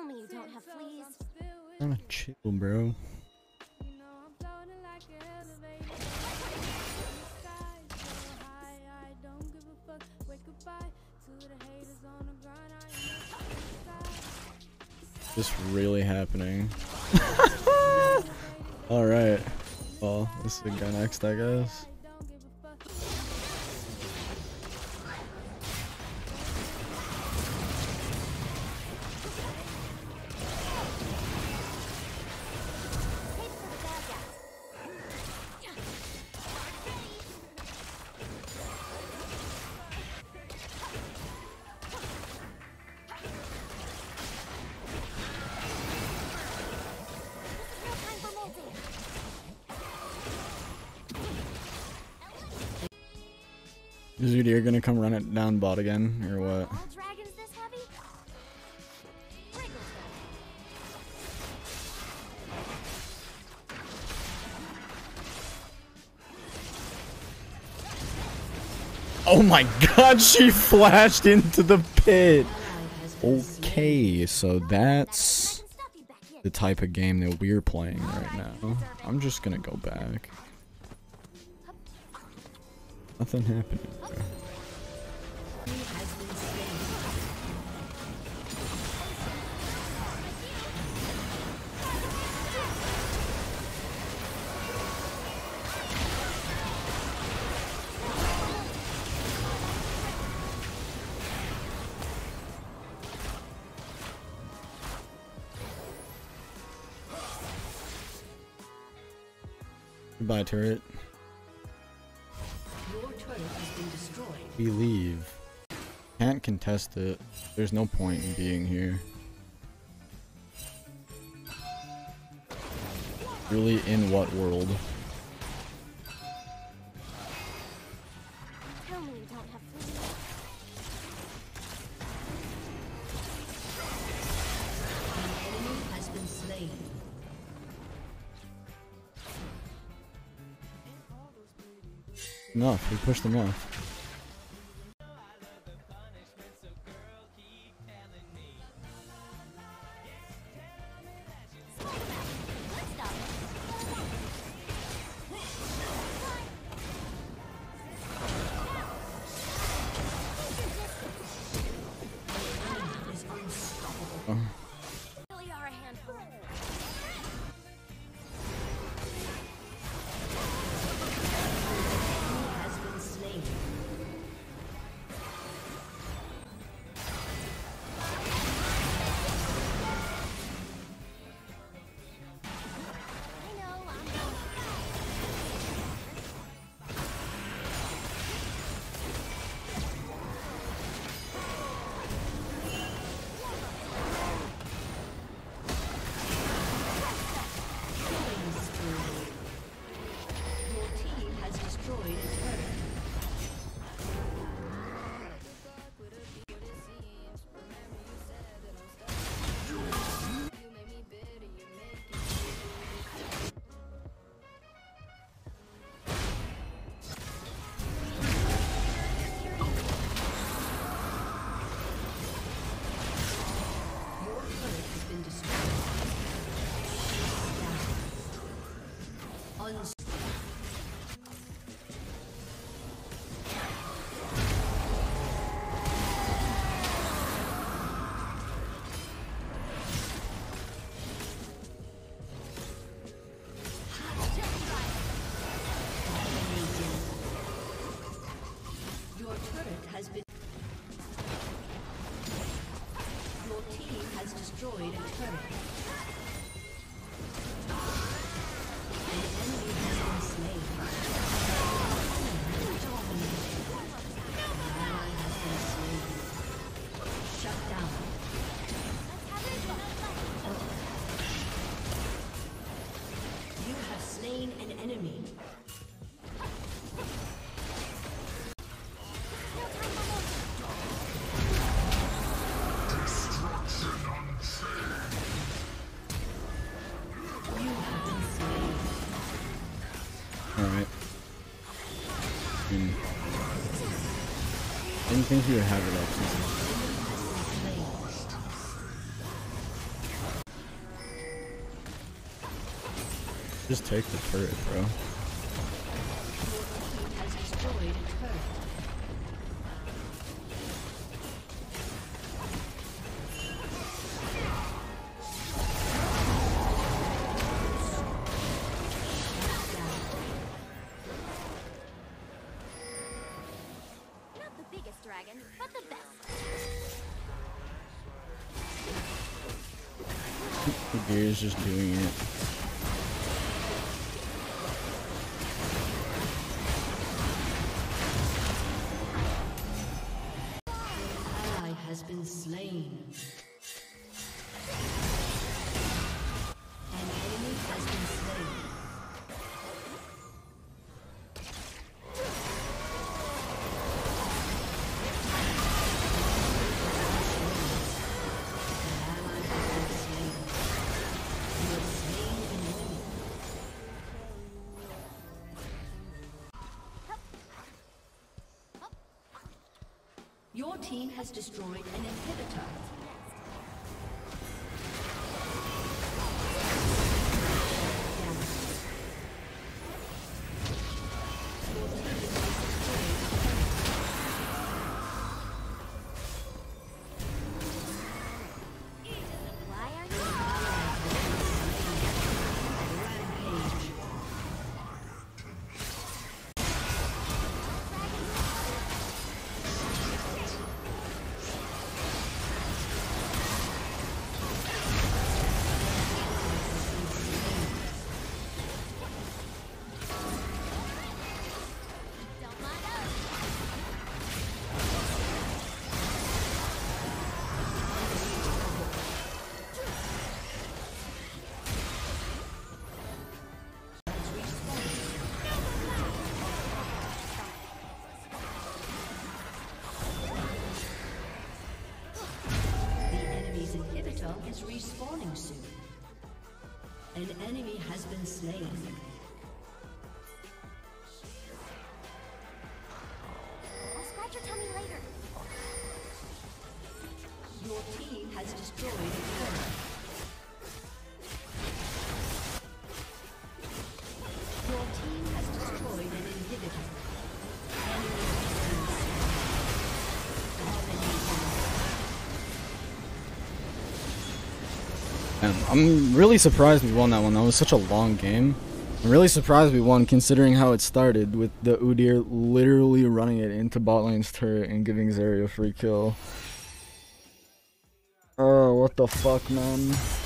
me you don't have fleas. Kinda chill, bro. This really happening. Alright. Well, this is the guy next, I guess. Is Udyr gonna come run it down bot again, or what? All dragons this heavy? Oh my god, she flashed into the pit! Okay, so that's the type of game that we're playing right now. I'm just gonna go back. Nothing happening there. Goodbye, turret. Your turret has been destroyed. We leave. Can't contest it. There's no point in being here. Really, in what world? Tell me you don't have fleas. An enemy has been slain. Enough. We pushed them off. Really are a handful. Has been slain. I know I'm Your team has destroyed a turret. Your turret has been destroyed. Your turret has been. Your team has destroyed a turret. An enemy has been slain. An ally has been slain. Shut down. You have slain an enemy. Alright. Didn't think you would have it up. Just take the turret, bro. Has destroyed a turret. Not the biggest dragon, but the best. Udyr is just doing it. Ally has been slain. An enemy has been slain. Your team has destroyed an inhibitor. Why are you? Don't mind us. The enemy's inhibitor is respawning soon. An enemy has been slain. I'll scratch your tummy later. Your team has destroyed a turret. Your team has destroyed an inhibitor. Enemy has been slain. Dominating. I'm really surprised we won that one. That was such a long game. I'm really surprised we won considering how it started with the Udyr literally running it into bot lane's turret and giving Zeri a free kill. Oh, what the fuck, man.